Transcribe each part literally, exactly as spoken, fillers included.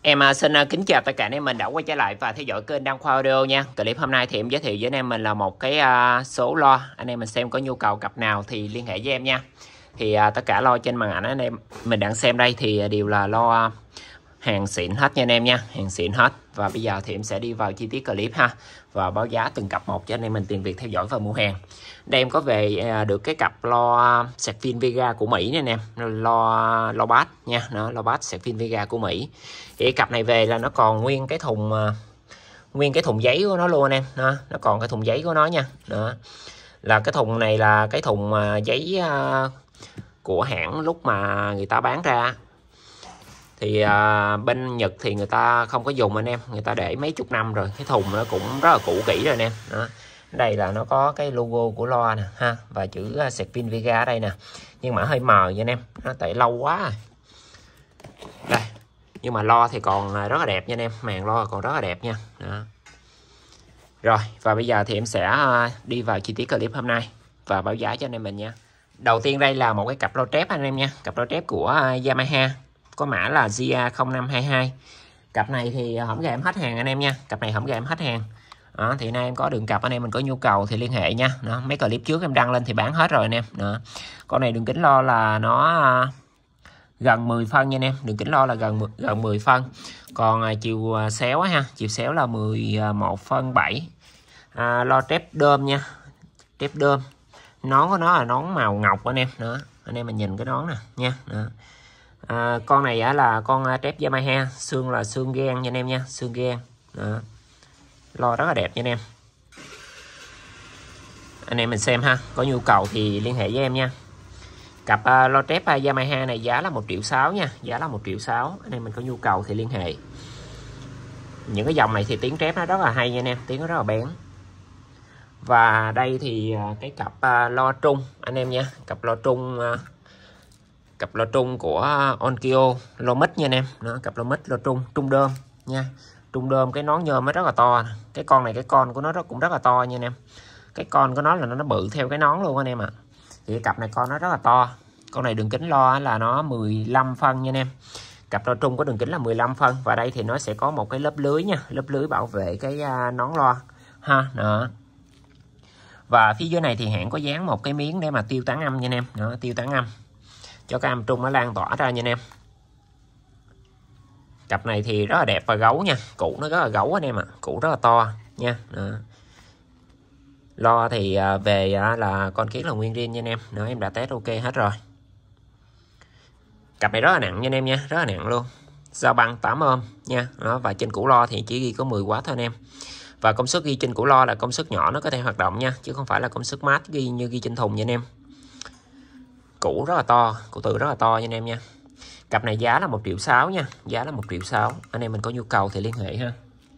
Em à, xin à, kính chào tất cả anh em mình đã quay trở lại và theo dõi kênh Đăng Khoa Audio nha. Clip hôm nay thì em giới thiệu với anh em mình là một cái à, số loa. Anh em mình xem có nhu cầu cặp nào thì liên hệ với em nha. Thì à, tất cả loa trên màn ảnh anh em mình đang xem đây thì đều là loa hàng xịn hết nha anh em nha, hàng xịn hết. Và bây giờ thì em sẽ đi vào chi tiết clip ha, và báo giá từng cặp một cho anh em mình tiền Việt theo dõi và mua hàng. Đây em có về à, được cái cặp loa sạc pin Vega của Mỹ nè anh em, loa loa bass nha, nó loa bass sạc pin Vega của Mỹ. Thì cái cặp này về là nó còn nguyên cái thùng à, nguyên cái thùng giấy của nó luôn anh em, nó nó còn cái thùng giấy của nó nha. Đó là cái thùng này là cái thùng à, giấy à, của hãng lúc mà người ta bán ra. Thì à, bên Nhật thì người ta không có dùng anh em, người ta để mấy chục năm rồi, cái thùng nó cũng rất là cũ kỹ rồi anh em. Đó, đây là nó có cái logo của loa nè ha, và chữ sạc pin Vega ở đây nè, nhưng mà hơi mờ nha anh em, nó tại lâu quá rồi. Đây, nhưng mà loa thì còn rất là đẹp nha anh em, màn loa còn rất là đẹp nha. Đó. Rồi, và bây giờ thì em sẽ đi vào chi tiết clip hôm nay và báo giá cho anh em mình nha. Đầu tiên đây là một cái cặp loa trép anh em nha, cặp loa trép của Yamaha, có mã là G A không năm hai hai. Cặp này thì hổng gà em hết hàng anh em nha, cặp này hổng gà em hết hàng. Đó, thì nay em có đường cặp anh em mình có nhu cầu thì liên hệ nha. Đó, mấy clip trước em đăng lên thì bán hết rồi anh em. Đó. Con này đường kính lo là nó gần mười phân nha anh em, đường kính lo là gần gần mười phân. Còn chiều xéo ha, chiều xéo là mười một phân bảy. À, lo trép đơm nha, trép đơm. Nón của nó là nón màu ngọc anh em. Đó, anh em mình nhìn cái nón nè nha. Đó. À, con này á, là con trép Yamaha, xương là xương gan nha anh em nha, xương gan. Đó. Lo rất là đẹp nha anh em. Anh em mình xem ha, có nhu cầu thì liên hệ với em nha. Cặp uh, lo trép uh, Yamaha này giá là một triệu sáu nha, giá là một triệu sáu. Anh em mình có nhu cầu thì liên hệ. Những cái dòng này thì tiếng trép nó rất là hay nha anh em, tiếng nó rất là bén. Và đây thì uh, cái cặp uh, lo trung anh em nha, cặp lo trung uh, cặp lo trung của Onkyo Lomic nha anh em. Đó, cặp Lomic lo trung trung đơm nha, trung đơm. Cái nón nhôm nó rất là to, cái con này cái con của nó rất, cũng rất là to nha anh em. Cái con của nó là nó, nó bự theo cái nón luôn anh em ạ. À. Thì cái cặp này con nó rất là to. Con này đường kính lo là nó mười lăm phân nha anh em. Cặp lo trung có đường kính là mười lăm phân, và đây thì nó sẽ có một cái lớp lưới nha, lớp lưới bảo vệ cái uh, nón lo ha. Đó. Và phía dưới này thì hãng có dán một cái miếng để mà tiêu tán âm nha anh em. Đó, tiêu tán âm cho cái âm trung nó lan tỏa ra nha anh em. Cặp này thì rất là đẹp và gấu nha, củ nó rất là gấu anh em ạ, à. Củ rất là to nha. Đó. Lo thì về là con kiến là nguyên riêng nha anh em. Nữa em đã test ok hết rồi. Cặp này rất là nặng nha anh em nha, rất là nặng luôn. Dao băng tám ôm nha. Đó, và trên củ lo thì chỉ ghi có mười oát thôi anh em. Và công suất ghi trên củ lo là công suất nhỏ nó có thể hoạt động nha, chứ không phải là công suất mát ghi như ghi trên thùng nha anh em. Củ rất là to, củ từ rất là to nha anh em nha. Cặp này giá là một triệu sáu nha, giá là một triệu sáu. Anh em mình có nhu cầu thì liên hệ ha.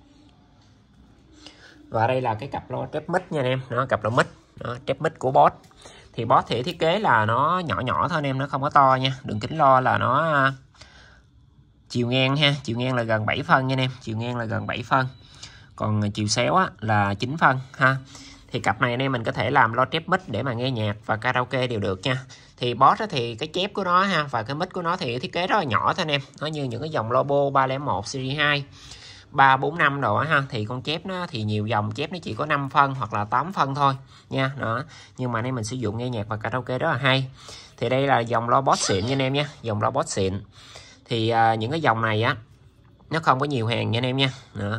Và đây là cái cặp loa trép mic nha anh em, nó cặp loa mic, nó trép mic của Boss. Thì Boss thì thiết kế là nó nhỏ nhỏ thôi anh em, nó không có to nha. Đường kính lo là nó chiều ngang ha, chiều ngang là gần bảy phân nha anh em, chiều ngang là gần bảy phân. Còn chiều xéo á, là chín phân ha. Thì cặp này anh em mình có thể làm lo trép mic để mà nghe nhạc và karaoke đều được nha. Thì Boss thì cái chép của nó ha, và cái mic của nó thì thiết kế rất là nhỏ thôi anh em. Nó như những cái dòng Lobo ba không một series hai, ba bốn năm đồ ha, thì con chép nó thì nhiều dòng chép nó chỉ có năm phân hoặc là tám phân thôi nha. Đó, nhưng mà anh em mình sử dụng nghe nhạc và karaoke rất là hay. Thì đây là dòng lo Boss xịn nha anh em nha, dòng lo Boss xịn. Thì à, những cái dòng này á nó không có nhiều hàng nha anh em nha. Đó.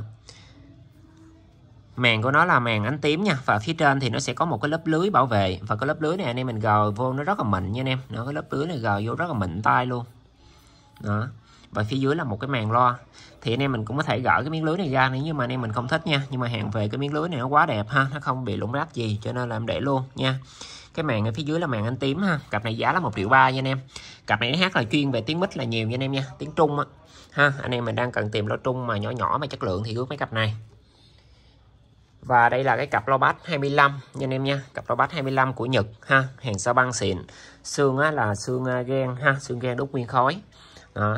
Màn của nó là màn ánh tím nha, và phía trên thì nó sẽ có một cái lớp lưới bảo vệ, và cái lớp lưới này anh em mình gờ vô nó rất là mịn nha anh em. Nó cái lớp lưới này gờ vô rất là mịn tay luôn. Đó. Và phía dưới là một cái màn loa. Thì anh em mình cũng có thể gỡ cái miếng lưới này ra nếu như mà anh em mình không thích nha, nhưng mà hàng về cái miếng lưới này nó quá đẹp ha, nó không bị lủng lách gì cho nên là em để luôn nha. Cái màn ở phía dưới là màn ánh tím ha. Cặp này giá là một triệu ba nha anh em. Cặp này hát là chuyên về tiếng mic là nhiều nha anh em nha, tiếng trung á ha. Anh em mình đang cần tìm loa trung mà nhỏ nhỏ mà chất lượng thì ước mấy cặp này. Và đây là cái cặp loa bass hai mươi lăm nha anh em nha, cặp loa bass hai mươi lăm của Nhật ha, hàng sao băng xịn. Xương á là xương gan ha, xương gan đúc nguyên khối. Đó.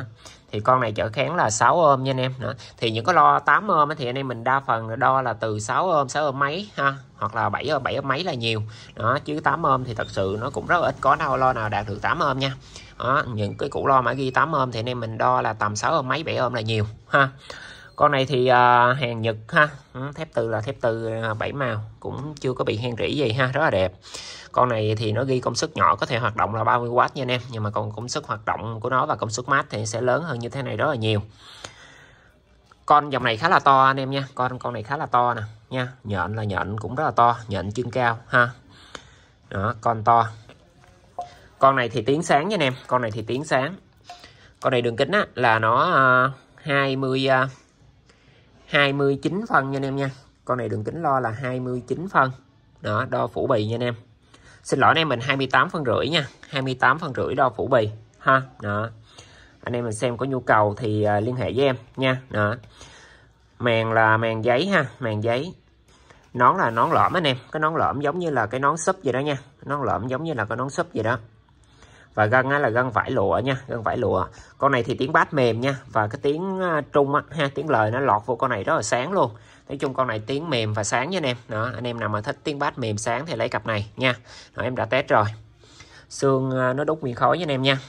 Thì con này chở kháng là sáu ôm nha anh em. Đó. Thì những cái lo tám ôm thì anh em mình đa phần đo là từ sáu ôm, sáu ôm mấy ha, hoặc là bảy ôm, bảy ôm mấy là nhiều. Đó, chứ tám ôm thì thật sự nó cũng rất ít có đâu lo nào đạt được tám ôm nha. Đó, những cái củ lo mà ghi tám ôm thì anh em mình đo là tầm sáu ôm mấy, bảy ôm là nhiều ha. Con này thì uh, hàng Nhật ha, thép từ là thép từ bảy màu, cũng chưa có bị hen rỉ gì ha, rất là đẹp. Con này thì nó ghi công suất nhỏ có thể hoạt động là ba mươi oát nha anh em, nhưng mà còn công suất hoạt động của nó và công suất mát thì sẽ lớn hơn như thế này rất là nhiều. Con dòng này khá là to anh em nha, con con này khá là to nè nha, nhện là nhện cũng rất là to, nhện chân cao ha. Đó, con to. Con này thì tiếng sáng nha anh em, con này thì tiếng sáng. Con này đường kính á, là nó uh, hai mươi uh, hai mươi chín phân nha anh em nha. Con này đường kính lo là hai mươi chín phân. Đó, đo phủ bì nha anh em. Xin lỗi anh em mình hai mươi tám phân rưỡi nha, hai mươi tám phân rưỡi đo phủ bì ha. Đó. Anh em mình xem có nhu cầu thì uh, liên hệ với em nha. Đó. Màn là màn giấy ha, màn giấy. Nón là nón lõm anh em, cái nón lõm giống như là cái nón súp vậy đó nha. Nón lõm giống như là cái nón súp vậy đó. Và gân á, là gân vải lụa nha, gân vải lụa. Con này thì tiếng bass mềm nha, và cái tiếng trung á, ha, tiếng lời nó lọt vô con này rất là sáng luôn. Nói chung con này tiếng mềm và sáng nha anh em. Đó, anh em nào mà thích tiếng bass mềm sáng thì lấy cặp này nha. Đó, em đã test rồi. Xương nó đúc nguyên khối nha anh em nha.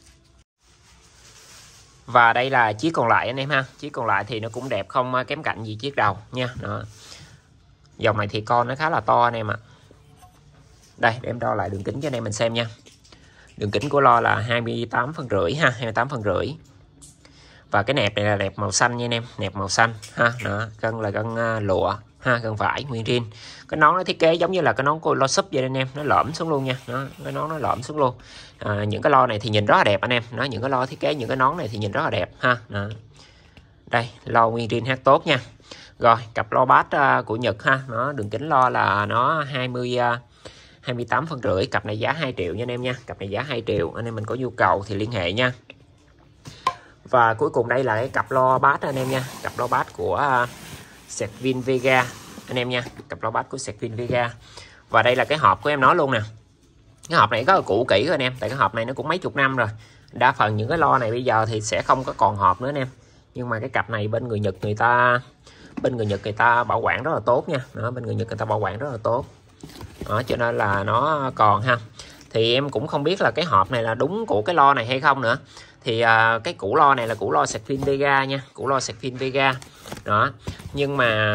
Và đây là chiếc còn lại anh em ha. Chiếc còn lại thì nó cũng đẹp, không kém cạnh gì chiếc đầu nha. Đó. Dòng này thì con nó khá là to anh em ạ. Đây, để em đo lại đường kính cho anh em mình xem nha. Đường kính của lo là hai mươi tám phân rưỡi ha, hai mươi tám phân rưỡi. Và cái nẹp này là nẹp màu xanh nha anh em, nẹp màu xanh ha. Đó, gân là gân uh, lụa ha, gân vải nguyên rin. Cái nón nó thiết kế giống như là cái nón của lo súp vậy anh em, nó lõm xuống luôn nha. Đó, cái nón nó lõm xuống luôn. À, những cái lo này thì nhìn rất là đẹp anh em. Nó những cái lo thiết kế những cái nón này thì nhìn rất là đẹp ha. Đó. Đây, lo nguyên rin hát tốt nha. Rồi, cặp lo bass uh, của Nhật ha, nó đường kính lo là nó hai mươi uh, hai mươi tám phân rưỡi, cặp này giá hai triệu nha anh em nha. Cặp này giá hai triệu, anh em mình có nhu cầu thì liên hệ nha. Và cuối cùng đây là cái cặp lo bass anh em nha, cặp lo bass của uh, Sechvin Vega anh em nha, cặp lo bass của Sechvin Vega. Và đây là cái hộp của em nói luôn nè. Cái hộp này rất là cũ kỹ rồi anh em, tại cái hộp này nó cũng mấy chục năm rồi. Đa phần những cái lo này bây giờ thì sẽ không có còn hộp nữa anh em. Nhưng mà cái cặp này bên người Nhật người ta bên người Nhật người ta bảo quản rất là tốt nha. Đó, bên người Nhật người ta bảo quản rất là tốt. Đó, cho nên là nó còn ha. Thì em cũng không biết là cái hộp này là đúng của cái lo này hay không nữa. Thì uh, cái củ lo này là củ lo Sechvin Vega nha, củ lo Sechvin Vega. Đó, nhưng mà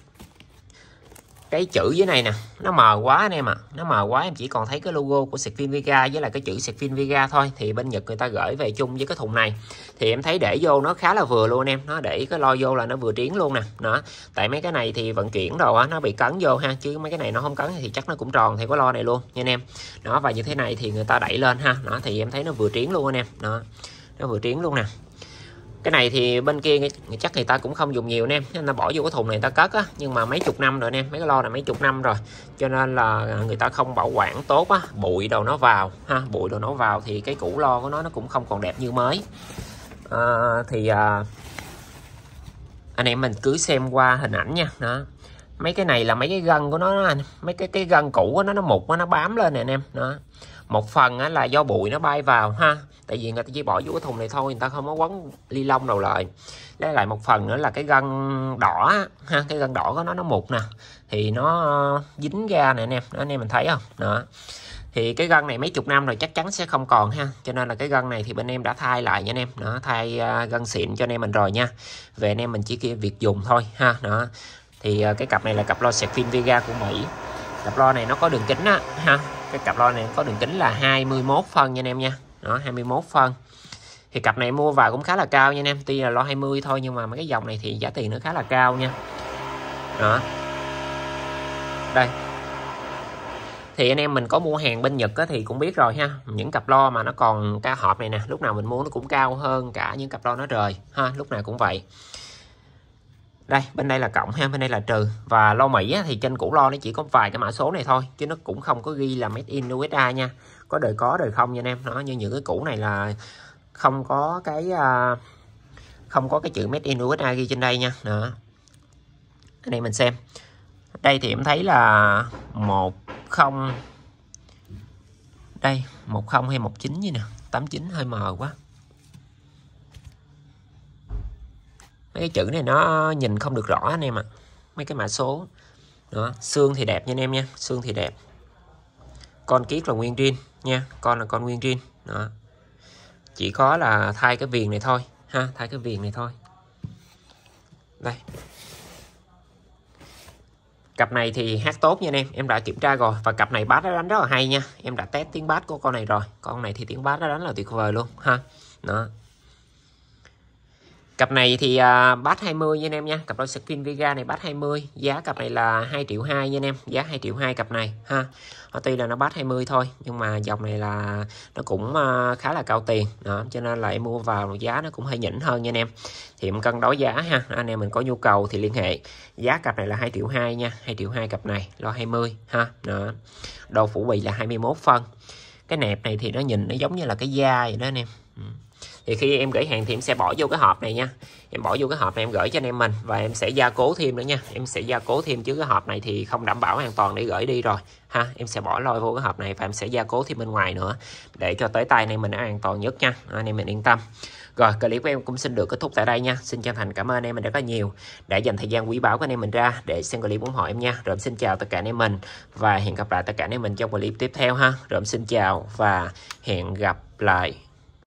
cái chữ dưới này nè nó mờ quá anh em ạ, à. Nó mờ quá, em chỉ còn thấy cái logo của Sechvin Vega với là cái chữ Sechvin Vega thôi. Thì bên Nhật người ta gửi về chung với cái thùng này, thì em thấy để vô nó khá là vừa luôn anh em. Nó để cái lo vô là nó vừa triến luôn nè. Đó, tại mấy cái này thì vận chuyển đồ á nó bị cấn vô ha, chứ mấy cái này nó không cấn thì chắc nó cũng tròn theo cái lo này luôn nha anh em. Đó, và như thế này thì người ta đẩy lên ha. Đó, thì em thấy nó vừa triến luôn anh em. Đó, nó vừa triến luôn nè. Cái này thì bên kia chắc người ta cũng không dùng nhiều anh em, nên ta bỏ vô cái thùng này người ta cất á, nhưng mà mấy chục năm rồi anh em, mấy cái lo này mấy chục năm rồi, cho nên là người ta không bảo quản tốt á, bụi đồ nó vào ha, bụi đồ nó vào thì cái củ lo của nó nó cũng không còn đẹp như mới. À, thì à, anh em mình cứ xem qua hình ảnh nha. Đó, mấy cái này là mấy cái gân của nó, mấy cái cái gân cũ của nó nó mục nó bám lên nè anh em. Đó, một phần á, là do bụi nó bay vào ha, tại vì người ta chỉ bỏ vô cái thùng này thôi, người ta không có quấn ly lông đâu lại. Lấy lại một phần nữa là cái gân đỏ ha, cái gân đỏ của nó nó mục nè, thì nó dính ra nè anh em. Đó, anh em mình thấy không? Đó, thì cái gân này mấy chục năm rồi chắc chắn sẽ không còn ha, cho nên là cái gân này thì bên em đã thay lại nha anh em. Đó, thay uh, gân xịn cho anh em mình rồi nha, về anh em mình chỉ kia việc dùng thôi ha. Đó, thì uh, cái cặp này là cặp lo Sechvin Vega của Mỹ. Cặp lo này nó có đường kính á ha, cái cặp lo này có đường kính là hai mươi mốt phân nha anh em nha. Đó, hai mươi mốt phân. Thì cặp này mua vào cũng khá là cao nha anh em, tuy là lo hai mươi thôi nhưng mà mấy cái dòng này thì giá tiền nó khá là cao nha. Đó, đây thì anh em mình có mua hàng bên Nhật á, thì cũng biết rồi ha, những cặp lo mà nó còn cái hộp này nè, lúc nào mình mua nó cũng cao hơn cả những cặp lo nó rời ha, lúc nào cũng vậy. Đây, bên đây là cộng ha, bên đây là trừ. Và lo Mỹ á, thì trên củ lo nó chỉ có vài cái mã số này thôi, chứ nó cũng không có ghi là made in u ét a nha. Có đời có đời không nha anh em. Nó như những cái củ này là không có cái uh, không có cái chữ made in u ét a ghi trên đây nha. Đó, anh em mình xem. Đây thì em thấy là một không, đây một không hay một chín gì nè, tám chín hơi mờ quá. mấy cái chữ này nó nhìn không được rõ anh em ạ. À. Mấy cái mã số đó, xương thì đẹp nha anh em nha, xương thì đẹp. Con kiết là nguyên rin nha, con là con nguyên rin đó. Chỉ có là thay cái viền này thôi ha, thay cái viền này thôi. Đây. Cặp này thì hát tốt nha anh em, em đã kiểm tra rồi. Và cặp này bass nó đánh rất là hay nha. Em đã test tiếng bass của con này rồi. Con này thì tiếng bass nó đánh là tuyệt vời luôn ha. Đó. Cặp này thì uh, bass hai mươi nha anh em nha. Cặp đôi Spin Vega này bass hai mươi. Giá cặp này là hai triệu hai nha anh em. Giá hai triệu hai cặp này ha. Tuy là nó bass hai mươi thôi, nhưng mà dòng này là nó cũng uh, khá là cao tiền đó, cho nên là em mua vào giá nó cũng hơi nhỉnh hơn nha anh em. Thì em cân đối giá ha, anh em mình có nhu cầu thì liên hệ. Giá cặp này là hai triệu hai nha, hai triệu hai cặp này, lo hai mươi ha. Đó. Độ phủ bì là hai mươi mốt phân. Cái nẹp này thì nó nhìn nó giống như là cái da vậy đó anh em. Ừ. Thì khi em gửi hàng thì em sẽ bỏ vô cái hộp này nha. Em bỏ vô cái hộp này em gửi cho anh em mình. Và em sẽ gia cố thêm nữa nha. Em sẽ gia cố thêm chứ cái hộp này thì không đảm bảo an toàn để gửi đi rồi ha. Em sẽ bỏ lôi vô cái hộp này và em sẽ gia cố thêm bên ngoài nữa, để cho tới tay này mình nó an toàn nhất nha, anh em mình yên tâm. Rồi, clip của em cũng xin được kết thúc tại đây nha. Xin chân thành cảm ơn anh em mình rất là nhiều đã dành thời gian quý báu của anh em mình ra để xem clip ủng hộ em nha. Rồi em xin chào tất cả anh em mình và hẹn gặp lại tất cả anh em mình trong clip tiếp theo ha. Rồi em xin chào và hẹn gặp lại.